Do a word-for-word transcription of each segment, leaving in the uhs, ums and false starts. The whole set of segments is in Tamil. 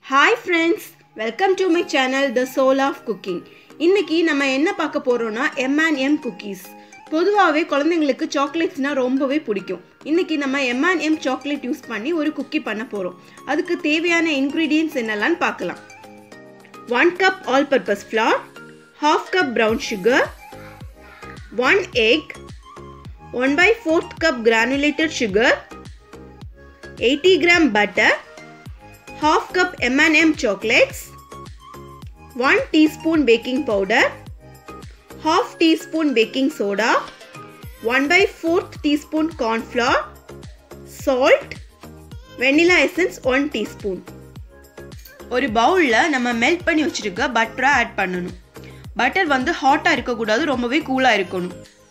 Hi friends, welcome to my channel The Soul of Cooking. இன்னைக்கு நம்ம என்ன பார்க்க போறோம்னா M and M cookies. பொதுவாவே குழந்தைகளுக்கு சாக்லேட்ஸ்னா ரொம்பவே பிடிக்கும். இன்னைக்கு நம்ம M and M chocolate use பண்ணி ஒரு குக்கி பண்ண போறோம். அதுக்கு தேவையான ingredients என்னெல்லாம் பார்க்கலாம். one cup all purpose flour, half cup brown sugar, one egg, one by fourth cup granulated sugar, eighty gram butter, half cup M and M chocolates, one teaspoon baking powder, half teaspoon baking soda, one by fourth teaspoon corn flour, salt, vanilla essence one teaspoon. ஒரு பவுல்ல நம்ம மெல்ட் பண்ணி வச்சிருக்க பட்டரை ஆட் பண்ணனும். பட்டர் வந்து ஹாட்டா இருக்க கூடாது, ரொம்பவே கூலா இருக்கணும்.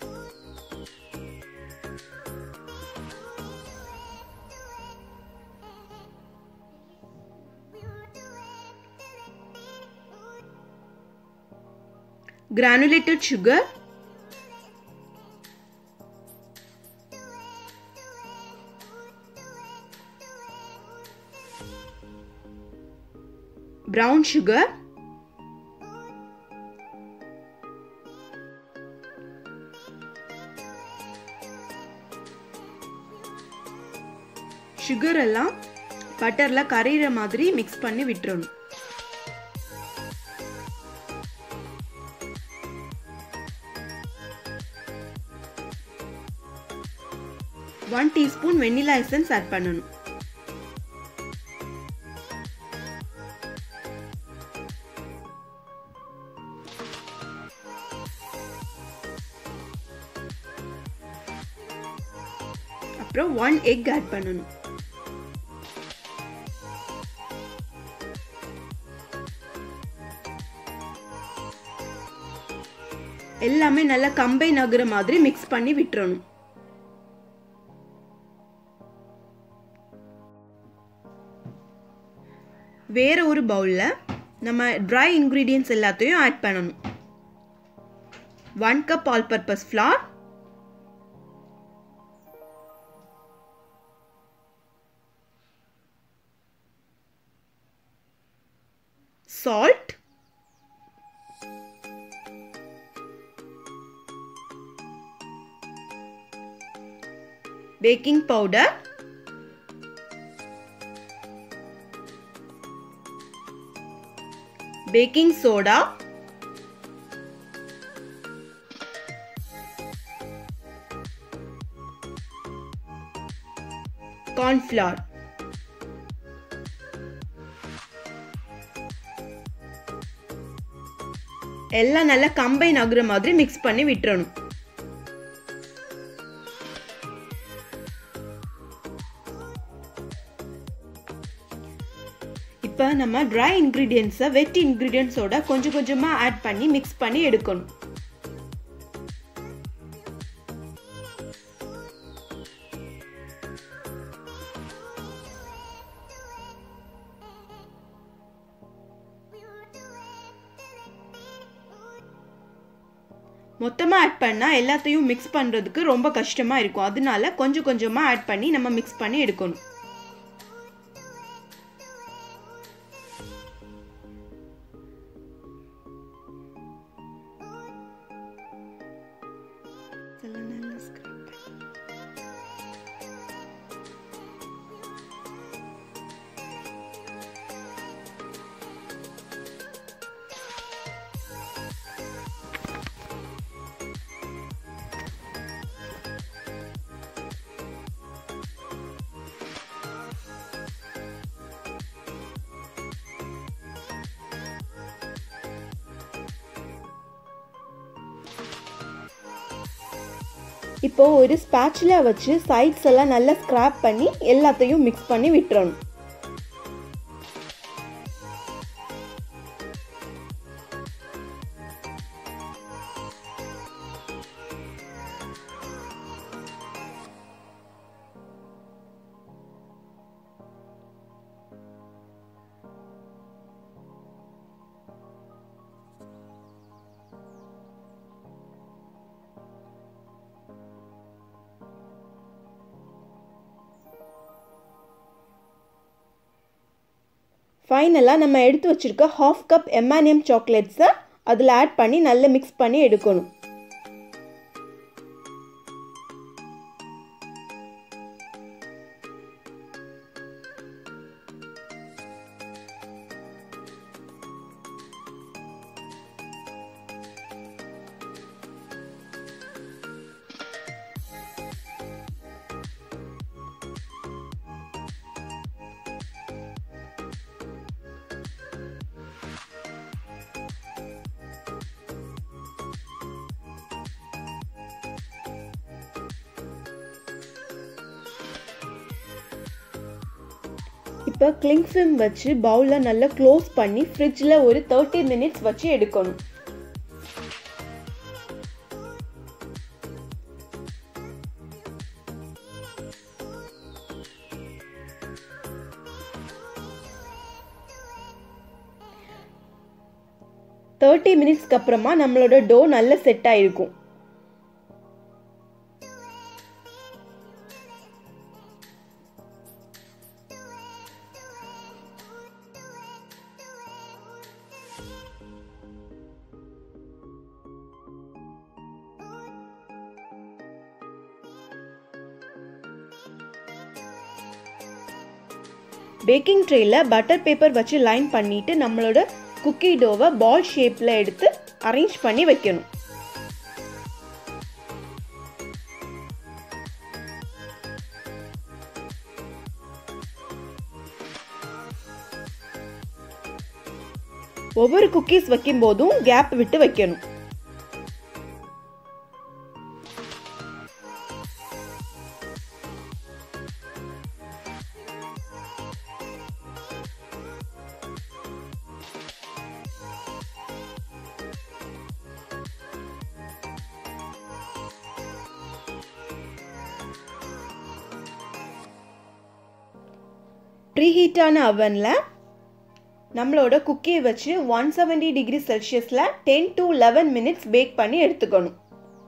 Granulated sugar, brown sugar, sugar எல்லாம் பட்டர்ல கரையிற மாதிரி mix பண்ணி விட்டுறணும். one teaspoon vanilla essence add பண்ணனும். அப்புறம் one egg add பண்ணனும். எல்லாமே நல்லா கம்பைன் ஆகுற மாதிரி mix பண்ணி விட்டுறணும். வேற ஒரு பவுல்ல நம்ம dry ingredients எல்லாத்தையும் ஆட் பண்ணனும். one cup all purpose flour, salt, baking powder, baking soda, corn flour. எல்லாம் நல்லா கம்பைன் ஆகுற மாதிரி mix பண்ணி விட்டுறணும். இப்போ நம்ம dry ingredients wet ingredients ஓட கொஞ்சம் கொஞ்சமா ஆட் பண்ணி mix பண்ணி எடுக்கணும். மொத்தமா ஆட் பண்ணா எல்லாத்தையும் mix பண்றதுக்கு ரொம்ப கஷ்டமா இருக்கும். அதனால கொஞ்சம் கொஞ்சமா ஆட் பண்ணி நம்ம mix பண்ணி எடுக்கணும். இப்போ ஒரு ஸ்பாச்சுலா வச்சு சைட்ஸ் எல்லாம் நல்லா ஸ்கிராப் பண்ணி எல்லாத்தையும் mix பண்ணி விட்டுறணும். ஃபைனலாக நம்ம எடுத்து வச்சுருக்க half cup M and M சாக்லேட்ஸை அதில் ஆட் பண்ணி நல்லா மிக்ஸ் பண்ணி எடுக்கணும். இப்போ கிளிங் ஃபிலிம் வச்சு பவுலில் நல்லா க்ளோஸ் பண்ணி ஃப்ரிட்ஜில் ஒரு தேர்ட்டி மினிட்ஸ் வச்சு எடுக்கணும். தேர்ட்டி மினிட்ஸ்க்கு அப்புறமா நம்மளோட டோ நல்லா செட் ஆயிருக்கும். பேக்கிங் ட்ரேயில் பட்டர் பேப்பர் வச்சு லைன் பண்ணிட்டு நம்மளோட குக்கி டோவை பால் ஷேப்பில் எடுத்து அரேஞ்ச் பண்ணி வைக்கணும். ஒவ்வொரு குக்கீஸ் வைக்கும் போதும் கேப் விட்டு வைக்கணும். ப்ரீஹீட்டான அவனில் நம்மளோட குக்கியை வச்சு ஒன் செவன்டி டிகிரி செல்சியஸில் ten to eleven minutes bake பண்ணி எடுத்துக்கணும்.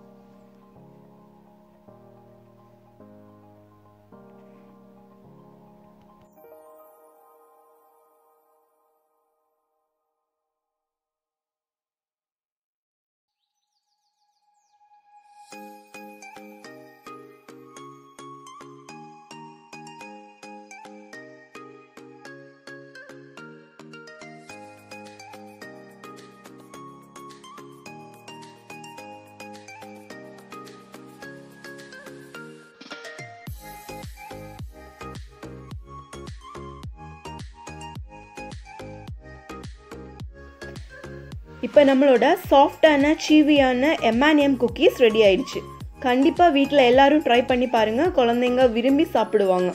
இப்போ நம்மளோட சாஃப்டான சீவியான M and M cookies ready ஆயிடுச்சு. கண்டிப்பாக வீட்டில் எல்லாரும் ட்ரை பண்ணி பாருங்கள், குழந்தைங்க விரும்பி சாப்பிடுவாங்க.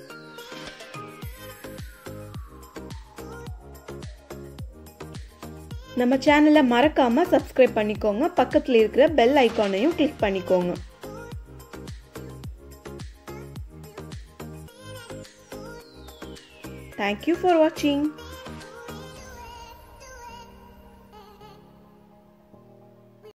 நம்ம சேனலை மறக்காமல் சப்ஸ்கிரைப் பண்ணிக்கோங்க, பக்கத்தில் இருக்கிற பெல் ஐக்கானையும் கிளிக் பண்ணிக்கோங்க. Thank you for watching.